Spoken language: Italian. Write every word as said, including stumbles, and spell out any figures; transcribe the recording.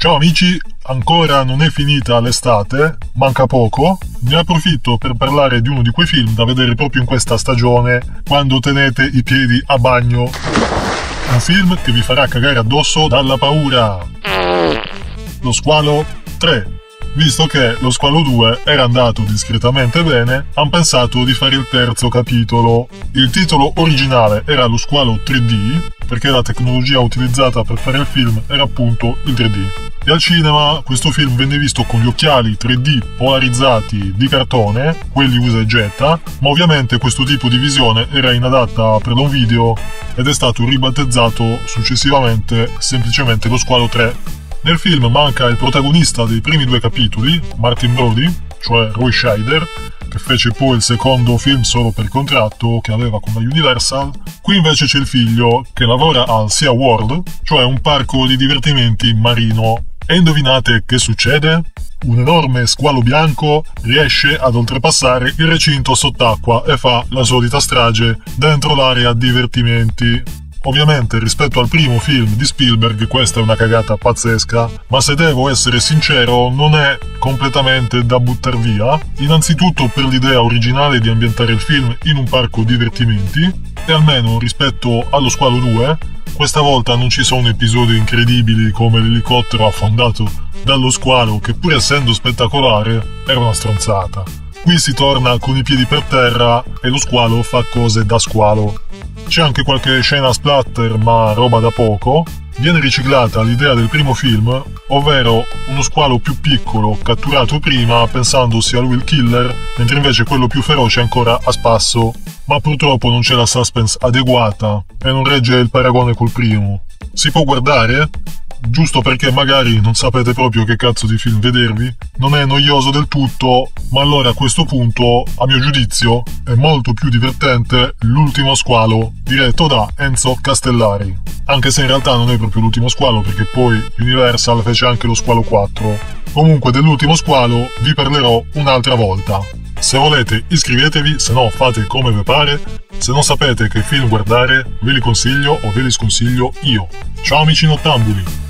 Ciao amici, ancora non è finita l'estate, manca poco. Ne approfitto per parlare di uno di quei film da vedere proprio in questa stagione, quando tenete i piedi a bagno. Un film che vi farà cagare addosso dalla paura. Lo Squalo tre. Visto che Lo Squalo due era andato discretamente bene, hanno pensato di fare il terzo capitolo. Il titolo originale era Lo Squalo tre D, perché la tecnologia utilizzata per fare il film era appunto il tre D. E al cinema questo film venne visto con gli occhiali tre D polarizzati di cartone, quelli usa e getta, ma ovviamente questo tipo di visione era inadatta per l'home video ed è stato ribattezzato successivamente semplicemente Lo Squalo tre. Nel film manca il protagonista dei primi due capitoli, Martin Brody, cioè Roy Scheider, che fece poi il secondo film solo per contratto che aveva con la Universal. Qui invece c'è il figlio, che lavora al Sea World, cioè un parco di divertimenti marino. E indovinate che succede? Un enorme squalo bianco riesce ad oltrepassare il recinto sott'acqua e fa la solita strage dentro l'area divertimenti. Ovviamente rispetto al primo film di Spielberg questa è una cagata pazzesca, ma se devo essere sincero non è completamente da buttar via, innanzitutto per l'idea originale di ambientare il film in un parco divertimenti, e almeno rispetto allo Squalo due, questa volta non ci sono episodi incredibili come l'elicottero affondato dallo squalo che pur essendo spettacolare era una stronzata. Qui si torna con i piedi per terra e lo squalo fa cose da squalo. C'è anche qualche scena splatter, ma roba da poco. Viene riciclata l'idea del primo film, ovvero uno squalo più piccolo catturato prima pensando sia lui il killer, mentre invece quello più feroce è ancora a spasso. Ma purtroppo non c'è la suspense adeguata e non regge il paragone col primo. Si può guardare? Giusto perché magari non sapete proprio che cazzo di film vedervi, non è noioso del tutto, ma allora a questo punto, a mio giudizio, è molto più divertente L'ultimo squalo, diretto da Enzo Castellari. Anche se in realtà non è proprio L'ultimo squalo, perché poi Universal fece anche Lo Squalo quattro. Comunque dell'Ultimo squalo vi parlerò un'altra volta. Se volete iscrivetevi, se no fate come vi pare. Se non sapete che film guardare, ve li consiglio o ve li sconsiglio io. Ciao amici nottambuli!